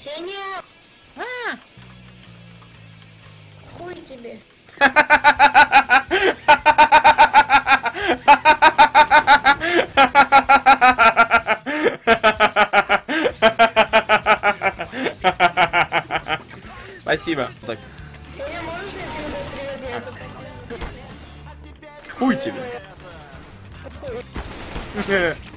Ксения! Хуй тебе. Спасибо. Так. Ксения, можешь мне передать привет? Я Хуй тебе. это... Хуй.